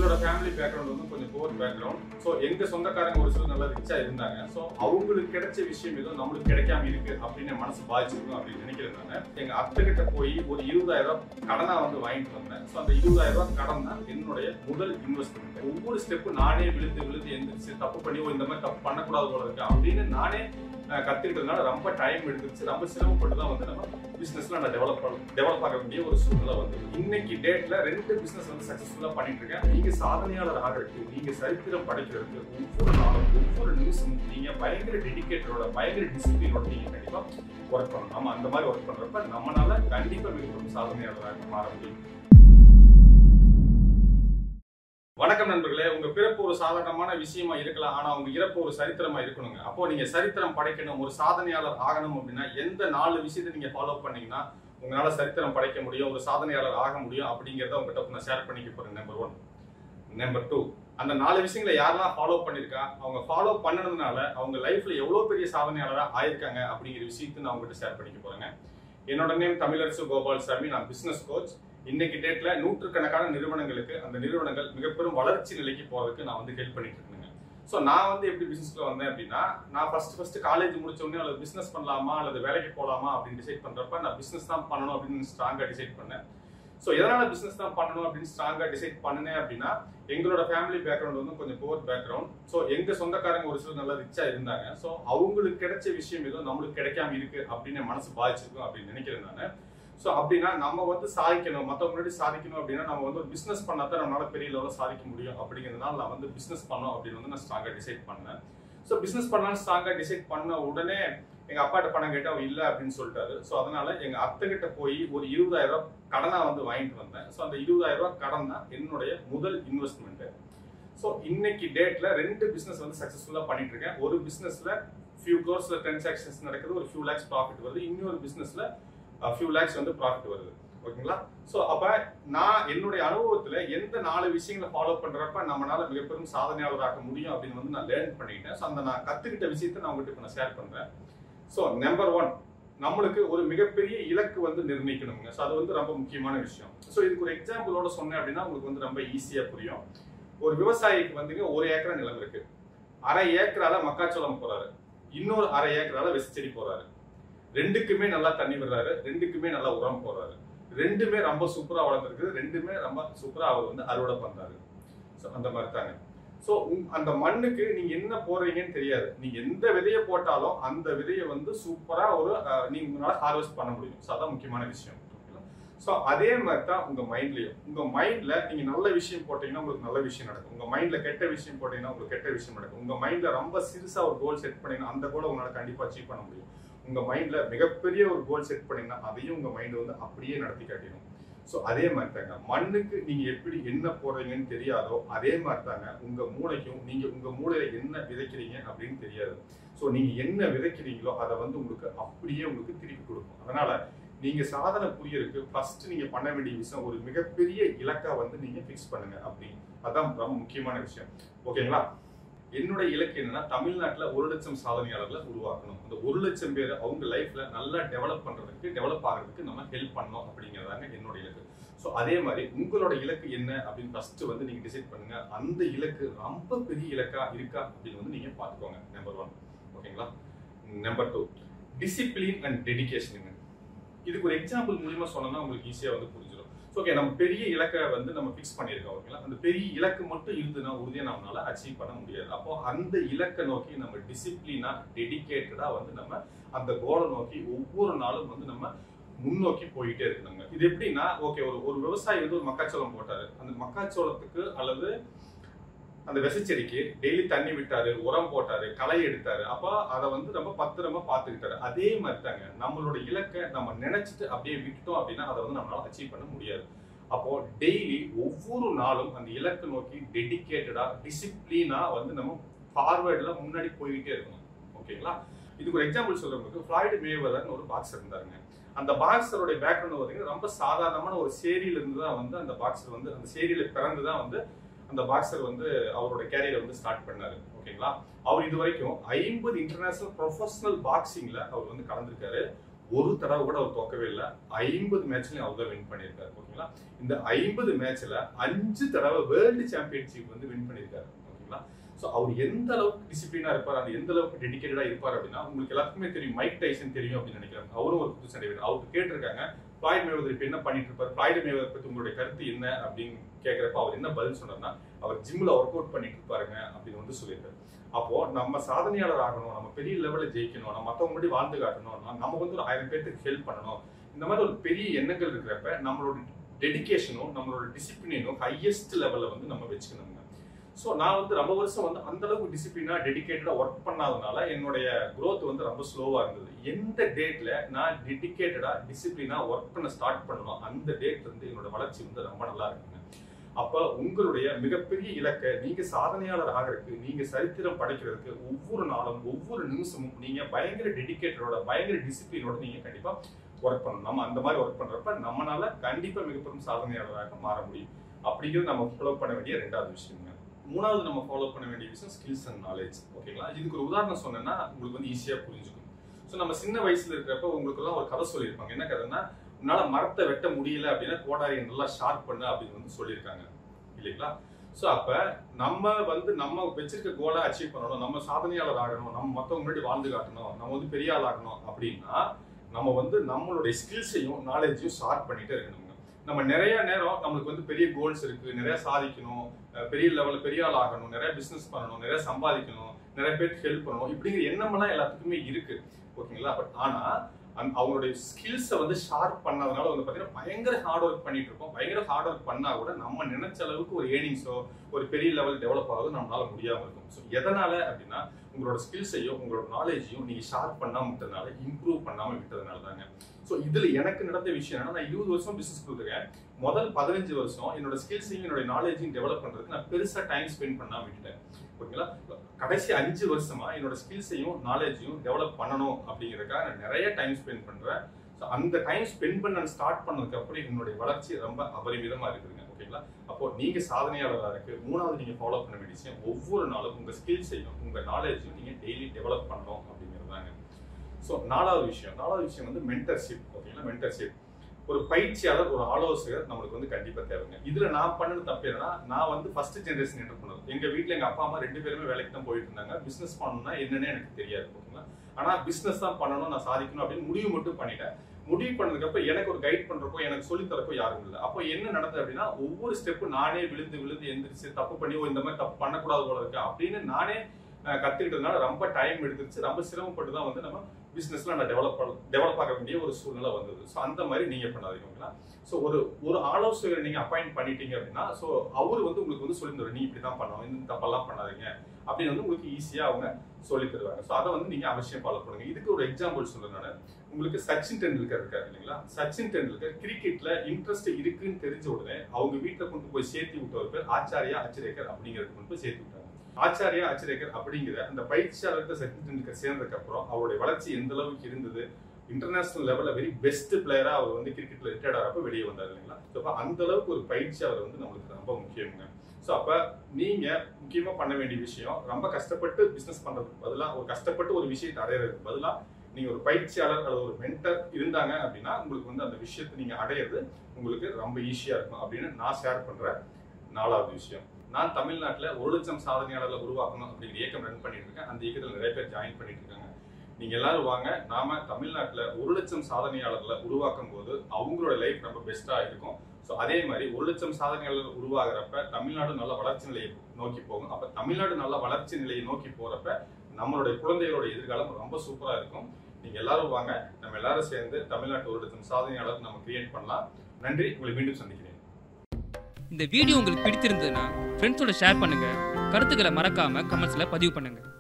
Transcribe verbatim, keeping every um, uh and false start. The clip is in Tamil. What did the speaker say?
எங்களோட ஃபேமிலி பேக்ரவுண்ட் வந்து கொஞ்சம் புவர் பேக்ரவுண்ட். ஸோ எங்க சொந்தக்காரங்க ஒரு சில நல்லா ரிச்சா இருந்தாங்க. ஸோ அவங்களுக்கு கிடைச்ச விஷயம் ஏதோ நம்மளுக்கு கிடைக்காம இருக்கு அப்படின்னு மனசு பாதிச்சிருக்கும் அப்படின்னு நினைக்கிறேன். எங்க அத்தை கிட்ட போய் ஒரு இருபதாயிரம் ரூபாய் கடனா வந்து வாங்கிட்டு வந்தேன். ஸோ அந்த இருபதாயிரம் ரூபாய் கடன் தான் என்னுடைய முதல் இன்வெஸ்ட்மெண்ட். ஒவ்வொரு ஸ்டெப்பு நானே விழுந்து விழுந்து எந்திரிச்சு தப்பு பண்ணி இந்த மாதிரி தப்பு பண்ணக்கூடாது போல இருக்கு அப்படின்னு நானே கத்துக்கிட்டதுனால ரொம்ப டைம் எடுத்துச்சு. ரொம்ப சிரமப்பட்டு தான் வந்து நம்ம பிசினஸ்ல நான் டெவலப் டெவலப் ஆக வேண்டிய ஒரு சூழ்நிலை வந்து இன்னைக்கு டேட்ல ரெண்டு பிசினஸ் வந்து சக்சஸ்ஃபுல்லா பண்ணிட்டு இருக்கேன். நீங்க சாதனையாளர் ஆகிறதுக்கு, நீங்க சரித்திரம் படைக்கிறதுக்கு ஒவ்வொரு நாளும் ஒவ்வொரு நிமிஷமும் நீங்க பயங்கர டெடிகேட்டரோட பயங்கர டிசிப்ளினோட நீங்க கண்டிப்பா ஒர்க் பண்ணணும். நம்ம அந்த மாதிரி ஒர்க் பண்றப்ப நம்மளால கண்டிப்பா மிகவும் சாதனையாளராக மாற முடியும். வணக்கம் நண்பர்களே. உங்க பிறப்பு ஒரு சாதாரணமான விஷயமா இருக்கலாம், ஆனா உங்க இறப்பு ஒரு சரித்திரமா இருக்கணுங்க. அப்போ நீங்க சரித்திரம் படைக்கணும், ஒரு சாதனையாளர் ஆகணும் அப்படின்னா எந்த நாலு விஷயத்தை நீங்க ஃபாலோ பண்ணீங்கன்னா உங்களால சரித்திரம் படைக்க முடியும், ஒரு சாதனையாளர் ஆக முடியும் அப்படிங்கிறத உங்ககிட்ட நான் ஷேர் பண்ணிக்க போறேன். Number one. நம்பர் டூ, அந்த நாலு விஷயங்களை யாரெல்லாம் ஃபாலோ பண்ணிருக்கா, அவங்க ஃபாலோ பண்ணதுனால அவங்க லைஃப்ல எவ்வளவு பெரிய சாதனையாளரா ஆயிருக்காங்க அப்படிங்கிற விஷயத்தை நான் உங்ககிட்ட ஷேர் பண்ணிக்க போறேங்க. என்னோட நேம் தமிழரசு கோபால்சாமி. நான் பிசினஸ் கோச். இன்னைக்கு டேட்ல நூற்றுக்கணக்கான நிறுவனங்களுக்கு அந்த நிறுவனங்கள் மிகப்பெரும் வளர்ச்சி நிலைக்கு போறதுக்கு நான் வந்து ஹெல்ப் பண்ணிட்டு இருக்கேங்க. ஸோ நான் வந்து எப்படி பிசினஸ்ல வந்தேன் அப்படின்னா, நான் ஃபர்ஸ்ட் ஃபர்ஸ்ட் காலேஜ் முடிச்ச உடனே அல்லது பிசினஸ் பண்ணலாமா அல்லது வேலைக்கு போகலாமா அப்படின்னு டிசைட் பண்றப்ப நான் பிசினஸ் தான் பண்ணணும் அப்படின்னு ஸ்ட்ராங்கா டிசைட் பண்ணேன். ஸோ எதனால பிசினஸ் தான் பண்ணணும் அப்படின்னு ஸ்ட்ராங்கா டிசைட் பண்ணினேன் அப்படின்னா, எங்களோட ஃபேமிலி பேக்ரவுண்ட் வந்து கொஞ்சம் புவர் பேக்ரவுண்ட். ஸோ எங்க சொந்தக்காரங்க ஒரு சில நல்லா ரிச்சா இருந்தாங்க. ஸோ அவங்களுக்கு கிடைச்ச விஷயம் ஏதோ நம்மளுக்கு கிடைக்காம இருக்கு அப்படின்னு மனசு பாதிச்சிருக்கும் அப்படின்னு நினைக்கிறேன் நான். ஸோ அப்படின்னா நம்ம வந்து சாதிக்கணும், மற்றவங்க முன்னாடி சாதிக்கணும் அப்படின்னா நம்ம வந்து ஒரு பிசினஸ் பண்ணா தான் நம்மளால பெரிய லெவலில் சாதிக்க முடியும் அப்படிங்கிறதுனால நான் வந்து பிசினஸ் பண்ணோம் அப்படின்னு வந்து நான் ஸ்ட்ராங்கா டிசைட் பண்ணேன். ஸோ பிசினஸ் பண்ணாலும் ஸ்ட்ராங்கா டிசைட் பண்ண உடனே எங்க அப்பாட்ட பணம் கேட்டு அவர் இல்லை அப்படின்னு சொல்லிட்டாரு. ஸோ அதனால எங்க அத்தை கிட்ட போய் ஒரு இருபதாயிரம் ரூபாய் கடனா வந்து வாங்கிட்டு வந்தேன். ஸோ அந்த இருபதாயிரம் ரூபாய் கடன் தான் என்னுடைய முதல் இன்வெஸ்ட்மெண்ட். ஸோ இன்னைக்கு டேட்ல ரெண்டு பிசினஸ் வந்து சக்சஸ்ஃபுல்லா பண்ணிட்டு இருக்கேன். ஒரு பிசினஸ்ல ஃபியூ க்ரோர்ஸ்ல டிரான்சாக்ஷன்ஸ் நடக்குது, ஒரு ஃபியூ லேக்ஸ் ப்ராஃபிட் வருது. இன்னொரு பிசினஸ்ல ஃபியூ லேக்ஸ் வந்து ப்ராஃபிட் வருது. ஓகேங்களா? ஸோ அப்ப நான் என்னுடைய அனுபவத்துல எந்த நாலு விஷயங்களை ஃபாலோ பண்றப்ப நம்மளால மிகப்பெரும் சாதனையாளராக முடியும் அப்படின்னு வந்து நான் லேர்ன் பண்ணிக்கிட்டேன். ஸோ அந்த நான் கத்துக்கிட்ட விஷயத்த நான் உங்ககிட்ட நான் ஷேர் பண்றேன். ஸோ நம்பர் ஒன், நம்மளுக்கு ஒரு மிகப்பெரிய இலக்கு வந்து நிர்ணயிக்கணுங்க. ஸோ அது வந்து ரொம்ப முக்கியமான விஷயம். ஸோ இதுக்கு ஒரு எக்ஸாம்பிளோட சொன்னேன் அப்படின்னா உங்களுக்கு வந்து ரொம்ப ஈஸியா புரியும். ஒரு விவசாயிக்கு வந்துங்க ஒரு ஏக்கரா நிலம் இருக்கு. அரை ஏக்கரால மக்காச்சோளம் போறாரு, இன்னொரு அரை ஏக்கரால வெசிச்செடி போறாரு. ரெண்டுக்குமே நல்லா தண்ணி விடுறாரு, ரெண்டுக்குமே நல்லா உரம் போடுறாரு, ரெண்டுமே ரொம்ப சூப்பரா வளர்ந்துருக்கு, ரெண்டுமே ரொம்ப சூப்பரா அவர் வந்து அறுவடை பண்றாரு. ஸோ அந்த மாதிரி தாங்க. ஸோ அந்த மண்ணுக்கு நீங்க என்ன போடுறீங்கன்னு தெரியாது. நீங்க எந்த விதையை போட்டாலும் அந்த விதையை வந்து சூப்பரா ஒரு நீங்க உங்களால ஹார்வெஸ்ட் பண்ண முடியும். ஸோ அதான் முக்கியமான விஷயம். ஸோ அதே மாதிரி தான் உங்க மைண்ட்லயும். உங்க மைண்ட்ல நீங்க நல்ல விஷயம் போட்டீங்கன்னா உங்களுக்கு நல்ல விஷயம் நடக்கும். உங்க மைண்ட்ல கெட்ட விஷயம் போட்டீங்கன்னா உங்களுக்கு கெட்ட விஷயம் நடக்கும். உங்க மைண்ட்ல ரொம்ப சிறுசா ஒரு கோல் செட் பண்ணீங்கன்னா அந்த கோலை உங்களால கண்டிப்பா அச்சீவ் பண்ண முடியும். உங்க மைண்ட்ல மிகப்பெரிய ஒரு கோல் செட் பண்ணீங்கன்னா அதையும் உங்க மைண்ட் வந்து அப்படியே நடத்தி காட்டிடும். ஸோ அதே மாதிரி தாங்க மண்ணுக்கு நீங்க எப்படி என்ன போடுறீங்கன்னு தெரியாதோ அதே மாதிரி தாங்க உங்க மூளைக்கும் நீங்க உங்க மூளையில என்ன விதைக்கிறீங்க அப்படின்னு தெரியாது. ஸோ நீங்க என்ன விதைக்கிறீங்களோ அதை வந்து உங்களுக்கு அப்படியே உங்களுக்கு திருப்பி கொடுக்கும். அதனால நீங்க சாதனை புரியறதுக்கு ஃபர்ஸ்ட் நீங்க பண்ண வேண்டிய விஷயம் ஒரு மிகப்பெரிய இலக்கா வந்து நீங்க பிக்ஸ் பண்ணுங்க. அப்படி அதான் ரொம்ப முக்கியமான விஷயம். ஓகேங்களா? என்னோட இலக்கு என்னன்னா தமிழ்நாட்டுல ஒரு லட்சம் சாதனையாளர்களை உருவாக்கணும். அந்த ஒரு லட்சம் பேர் அவங்க லைஃப்ல நல்லா டெவலப் பண்றதுக்கு டெவலப் ஆகிறதுக்கு நம்ம ஹெல்ப் பண்ணணும் அப்படிங்கிறதாங்க என்னோட இலக்கு. ஸோ அதே மாதிரி உங்களோட இலக்கு என்ன அப்படின்னு ஃபர்ஸ்ட் வந்து நீங்க டிசைட் பண்ணுங்க. அந்த இலக்கு ரொம்ப பெரிய இலக்கா இருக்கா அப்படின்னு வந்து நீங்க பாத்துக்கோங்க. Number one. ஓகேங்களா? நம்பர் டூ, டிசிப்ளின் அண்ட் டெடிகேஷனுங்க. இதுக்கு ஒரு எக்ஸாம்பிள் மூலியமா சொன்னோம்னா உங்களுக்கு ஈஸியா வந்து புரிஞ்சிடும். ஓகே, நம்ம பெரிய இலக்கை வந்து நம்ம ஃபிக்ஸ் பண்ணியிருக்கோம். ஓகேங்களா? அந்த பெரிய இலக்கு மட்டும் இருந்துன்னா உறுதியாக நம்மளால அச்சீவ் பண்ண முடியாது. அப்போ அந்த இலக்கை நோக்கி நம்ம டிசிப்ளினா டெடிகேட்டடா வந்து நம்ம அந்த கோலை நோக்கி ஒவ்வொரு நாளும் வந்து நம்ம முன்னோக்கி போயிட்டே இருக்கணுங்க. இது எப்படின்னா, ஓகே, ஒரு ஒரு விவசாயி வந்து ஒரு மக்காச்சோளம் போட்டாரு. அந்த மக்காச்சோளத்துக்கு அல்லது அந்த விசைச்செடிக்கு டெய்லி தண்ணி விட்டாரு, உரம் போட்டாரு, களை எடுத்தாரு. அப்ப அதை வந்து நம்ம பத்திரமா பார்த்துக்கிட்டாரு. அதே மாதிரி தாங்க நம்மளோட இலக்கை நம்ம நினைச்சிட்டு அப்படியே விட்டுட்டோம் அப்படின்னா அதை வந்து நம்மளால அச்சீவ் பண்ண முடியாது. அப்போ டெய்லி ஒவ்வொரு நாளும் அந்த இலக்கு நோக்கி டெடிகேட்டடா டிசிப்ளினா வந்து நம்ம ஃபார்வர்ட்ல முன்னாடி போய்கிட்டே இருக்கணும். ஓகேங்களா? இதுக்கு ஒரு எக்ஸாம்பிள் சொல்றவங்களுக்கு ஃப்ளாய்டு மேவெதர்னு ஒரு பாக்ஸர் இருந்தாருங்க. அந்த பாக்ஸருடைய பேக்ரவுண்ட் பார்த்தீங்கன்னா ரொம்ப சாதாரணமான ஒரு சேரியில இருந்து தான் வந்து அந்த பாக்ஸர் வந்து அந்த சேரியில பிறந்து தான் வந்து அந்த பாக்ஸர் வந்து அவரோட கேரியரை வந்து ஸ்டார்ட் பண்ணாரு. ஓகேங்களா? அவர் இது வரைக்கும் ஐம்பது இன்டர்நேஷனல் ப்ரொஃபஷனல் பாக்ஸிங்ல அவர் வந்து கலந்துருக்காரு. ஒரு தடவை கூட அவர் தோக்கவே இல்லை. ஐம்பது மேட்ச்லயும் அவர் தான் வின் பண்ணியிருக்காரு. ஓகேங்களா? இந்த ஐம்பது மேட்ச்ல அஞ்சு தடவை வேர்ல்டு சாம்பியன்ஷிப் வந்து வின் பண்ணியிருக்காரு. ஓகேங்களா? ஸோ அவர் எந்த அளவுக்கு டிசிப்ளினா இருப்பார், அது எந்த அளவுக்கு டெடிகேட்டடா இருப்பார் அப்படின்னா உங்களுக்கு எல்லாத்துக்குமே தெரியும். மைக் டைசன் தெரியும் அப்படின்னு நினைக்கிறேன். அவரும் ஒரு புது சண்டை வீரர். அவருக்கு கேட்டிருக்காங்க ஃப்ளாய்ட் மேவெதர் இப்ப என்ன பண்ணிட்டு இருப்பார், ஃப்ளாய்ட் மேவெதர் பத்தி உங்களுடைய கருத்து என்ன அப்படின்னு கேட்கிறப்ப அவர் என்ன பதில் சொன்னார்னா, அவர் ஜிம்ல ஒர்க் அவுட் பண்ணிட்டு இருப்பாருங்க அப்படின்னு வந்து சொல்லியிருக்காரு. அப்போ நம்ம சாதனையாளர் ஆகணும், நம்ம பெரிய லெவல்ல ஜெயிக்கணும், நம்ம மத்தவங்க முன்னாடி வாழ்ந்து காட்டணும், நம்ம வந்து ஒரு ஆயிரம் பேருக்கு ஹெல்ப் பண்ணணும், இந்த மாதிரி ஒரு பெரிய எண்ணங்கள் இருக்கிறப்ப நம்மளோட டெடிகேஷனும் நம்மளோட டிசிப்ளினும் ஹையஸ்ட் லெவல்ல வந்து நம்ம வச்சுக்கணுங்க. ஸோ நான் வந்து ரொம்ப வருஷம் வந்து அந்த அளவுக்கு டிசிப்ளினா டெடிகேட்டடா ஒர்க் பண்ணாதனால என்னுடைய க்ரோத் வந்து ரொம்ப ஸ்லோவா இருந்தது. எந்த டேட்ல நான் டெடிகேட்டடா டிசிப்ளினா ஒர்க் பண்ண ஸ்டார்ட் பண்ணணும் அந்த டேட் வந்து என்னோட வளர்ச்சி வந்து ரொம்ப நல்லா இருக்குங்க. அப்ப உங்களுடைய மிகப்பெரிய இலக்கை நீங்க சாதனையாளர் ஆகிறதுக்கு, நீங்க சரித்திரம் படைக்கிறதுக்கு ஒவ்வொரு நாளும் ஒவ்வொரு நிமிஷமும் நீங்க பயங்கர டெடிகேட்டரோட பயங்கர டிசிப்ளினோட நீங்க கண்டிப்பா ஒர்க் பண்ணணும். நம்ம அந்த மாதிரி ஒர்க் பண்றப்ப நம்மளால கண்டிப்பா மிகப்பெரும் சாதனையாளராக மாற முடியும். அப்படிங்கிறது நம்ம ஃபாலோ பண்ண வேண்டிய ரெண்டாவது விஷயங்க. மூணாவது நம்ம ஃபாலோ பண்ண வேண்டிய விஷயம் ஸ்கில்ஸ் அண்ட் நாலேஜ். ஓகேங்களா? இதுக்கு ஒரு உதாரணம் சொன்னேன்னா உங்களுக்கு வந்து ஈஸியா புரிஞ்சுக்கும். ஸோ நம்ம சின்ன வயசுல இருக்கிறப்ப உங்களுக்கு எல்லாம் ஒரு கதை சொல்லியிருப்பாங்க. என்ன கதைன்னா, உன்னால மரத்தை வெட்ட முடியல அப்படின்னா கோடாரியை நல்லா ஷார்ப் பண்ணு அப்படின்னு வந்து சொல்லியிருக்காங்க இல்லைங்களா? ஸோ அப்ப நம்ம வந்து நம்ம வச்சிருக்க கோலை அச்சீவ் பண்ணணும், நம்ம சாதனையாளர் ஆகணும், நம்ம மற்றவங்க முன்னாடி வாழ்ந்து காட்டணும், நம்ம வந்து பெரிய ஆள் ஆகணும் அப்படின்னா நம்ம வந்து நம்மளுடைய ஸ்கில்ஸையும் நாலேஜையும் ஷார்ப் பண்ணிட்டே இருக்கணும். நம்ம நிறைய நேரம் நம்மளுக்கு வந்து பெரிய கோல்ஸ் இருக்கு, நிறைய சாதிக்கணும், பெரிய லெவல்ல பெரிய ஆள் ஆகணும், நிறைய பிசினஸ் பண்ணணும், நிறைய சம்பாதிக்கணும், நிறைய பேருக்கு ஹெல்ப் பண்ணணும், இப்படிங்கிற எண்ணமெல்லாம் எல்லாத்துக்குமே இருக்கு. ஓகேங்களா? பட் ஆனா அவங்களுடைய ஸ்கில்ஸை வந்து ஷார்ப் பண்ணதுனால வந்து பாத்தீங்கன்னா பயங்கர ஹார்ட் ஒர்க் பண்ணிட்டு இருக்கோம். பயங்கர ஹார்ட் ஒர்க் பண்ணா கூட நம்ம நினைச்ச அளவுக்கு ஒரு ஏர்னிங்ஸோ ஒரு பெரிய லெவல் டெவலப் ஆகுது நம்மளால முடியாம இருக்கும். ஸோ எதனால அப்படின்னா உங்களோட ஸ்கில்ஸையும் உங்களோட நாலேஜையும் நீங்க ஷார்ப் பண்ணாம விட்டதுனால, இம்ப்ரூவ் பண்ணாம விட்டதுனால தாங்க. ஸோ இதுல எனக்கு நடந்த விஷயம் என்னன்னா, நான் இருபது வருஷம் பிசினஸ் கொடுத்துருக்கேன். முதல் பதினஞ்சு வருஷம் என்னோட ஸ்கில்ஸையும் என்னோட நாலேஜையும் டெவலப் பண்றதுக்கு நான் பெருசா டைம் ஸ்பெண்ட் பண்ணாம விட்டுட்டேன். ஓகேங்களா? கடைசி அஞ்சு வருஷமா என்னோட ஸ்கில்ஸையும் நாலேஜையும் டெவலப் பண்ணணும் அப்படிங்கிறதுக்காக நான் நிறைய டைம் ஸ்பெண்ட் பண்றேன். ஸோ அந்த டைம் ஸ்பெண்ட் பண்ண ஸ்டார்ட் பண்ணதுக்கு அப்புறம் என்னுடைய வளர்ச்சி ரொம்ப அபரிமிதமா இருக்குதுங்க. ஓகேங்களா? அப்போ நீங்க சாதனையாளராக இருக்கு. மூணாவது நீங்க ஃபாலோ பண்ண வேண்டிய விஷயம், ஒவ்வொரு நாளும் உங்க ஸ்கில்ஸையும் உங்க நாலேஜையும் நீங்க டெய்லி டெவலப் பண்ணணும் அப்படிங்கிறதாங்க. ஸோ நாலாவது விஷயம் நாலாவது விஷயம் வந்து மென்டர்ஷிப். ஓகேங்களா? மென்டர்ஷிப் ஒரு பயிற்சியாளர், ஒரு ஆலோசகர் நம்மளுக்கு வந்து கண்டிப்பா தேவைங்க. இதுல நான் பண்ணது தப்பு என்னன்னா, நான் வந்து ஃபர்ஸ்ட் ஜெனரேஷன் என்டர்பிரனர். எங்க வீட்டுல எங்க அப்பா அம்மா ரெண்டு பேருமே வேலைக்கு தான் போயிட்டு இருந்தாங்க. பிசினஸ் பண்ணணும்னா என்னன்னு எனக்கு தெரியாது. ஓகேங்களா? ஆனா பிசினஸ் தான் பண்ணணும், நான் சாதிக்கணும் அப்படின்னு முடிவு மட்டும் பண்ணிட்டேன். முடிவு பண்ணதுக்கு அப்புறம் எனக்கு ஒரு கைட் பண்றப்போ, எனக்கு சொல்லி தரப்போ யாரும் இல்லை. அப்போ என்ன நடந்தது அப்படின்னா, ஒவ்வொரு ஸ்டெப்பு நானே விழுந்து விழுந்து எந்திரிச்சு தப்பு பண்ணி இந்த மாதிரி தப்பு பண்ணக்கூடாது போல இருக்கு அப்படின்னு நானே கத்துக்கிட்டதுனால ரொம்ப டைம் எடுத்துருச்சு. ரொம்ப சிரமப்பட்டு தான் வந்து நம்ம பிசினஸ்ல நான் டெவலப் டெவலப் ஆக வேண்டிய ஒரு சூழ்நிலை வந்தது. ஸோ அந்த மாதிரி நீங்க பண்ணாதீங்களா? ஸோ ஒரு ஒரு ஆலோசகரை நீங்க அப்பாயிண்ட் பண்ணிட்டீங்க அப்படின்னா, ஸோ அவர் வந்து உங்களுக்கு வந்து சொல்லி தருவார், நீ இப்படிதான் பண்ணணும், இந்த தப்பெல்லாம் பண்ணாதீங்க அப்படின்னு வந்து உங்களுக்கு ஈஸியா அவங்க சொல்லி தருவாங்க. ஸோ அதை வந்து நீங்க அவசியம் ஃபாலோ பண்ணுங்க. இதுக்கு ஒரு எக்ஸாம்பிள் சொல்றேன் நான். உங்களுக்கு சச்சின் டெண்டுல்கர் இருக்காரு இல்லைங்களா? சச்சின் டெண்டுல்கர் கிரிக்கெட்ல இன்ட்ரெஸ்ட் இருக்குன்னு தெரிஞ்ச உடனே அவங்க வீட்டுல கொண்டு போய் சேர்த்து விட்டவர் பேர் ஆச்சாரியா அச்சரேக்கர் அப்படிங்கிறது கொண்டு போய் சேர்த்து விட்டாங்க. ஆச்சாரியா அச்சரேக்கர் அப்படிங்கிற அந்த பயிற்சியாளருக்கு சச்சின் டெண்டுல்கர் சேர்ந்ததுக்கு அப்புறம் அவருடைய வளர்ச்சி எந்த அளவுக்கு இருந்தது, இன்டர்நேஷனல் லெவல்ல வெரி பெஸ்ட் பிளேயரா அவர் வந்து கிரிக்கெட்ல ரிட்டையர்ட் ஆகிறப்ப வெளியே வந்தார் இல்லைங்களா? அப்ப அந்த அளவுக்கு ஒரு பயிற்சியாளர் வந்து நம்மளுக்கு ரொம்ப முக்கியங்க. ஸோ அப்ப நீங்க முக்கியமா பண்ண வேண்டிய விஷயம், ரொம்ப கஷ்டப்பட்டு பிசினஸ் பண்றதுக்கு பதிலா, ஒரு கஷ்டப்பட்டு ஒரு விஷயத்தை அடையிறதுக்கு பதிலா நீங்க ஒரு பயிற்சியாளர் அல்லது ஒரு மென்டர் இருந்தாங்க அப்படின்னா உங்களுக்கு வந்து அந்த விஷயத்தை நீங்க அடையிறது உங்களுக்கு ரொம்ப ஈஸியா இருக்கும் அப்படின்னு நான் ஷேர் பண்ற நாலாவது விஷயம். நான் தமிழ்நாட்டில் ஒரு லட்சம் சாதனையாளர்களை உருவாக்கணும் அப்படிங்கிற இயக்கம் ரன் பண்ணிட்டு இருக்கேன். அந்த இயக்கத்தில் நிறைய பேர் ஜாயின் பண்ணிட்டு இருக்காங்க. நீங்க எல்லாரும் வாங்க, நாம தமிழ்நாட்டில் ஒரு லட்சம் சாதனையாளர்களை உருவாக்கும் போது அவங்களோட லைஃப் ரொம்ப பெஸ்டா இருக்கும். ஸோ அதே மாதிரி ஒரு லட்சம் சாதனையாளர்கள் உருவாகிறப்ப தமிழ்நாடு நல்ல வளர்ச்சி நிலையை நோக்கி போகும். அப்ப தமிழ்நாடு நல்ல வளர்ச்சி நிலையை நோக்கி போறப்ப நம்மளுடைய குழந்தைகளோட எதிர்காலம் ரொம்ப சூப்பரா இருக்கும். நீங்க எல்லாரும் வாங்க, நம்ம எல்லாரும் சேர்ந்து தமிழ்நாட்டு ஒரு லட்சம் சாதனையாளர் நம்ம கிரியேட் பண்ணலாம். நன்றி, உங்களை மீண்டும் சந்திக்கிறேன். இந்த வீடியோ உங்களுக்கு பிடித்திருந்ததுன்னா ஃப்ரெண்ட்ஸோட ஷேர் பண்ணுங்க. கருத்துக்களை மறக்காம கமெண்ட்ஸ்ல பதிவு பண்ணுங்க.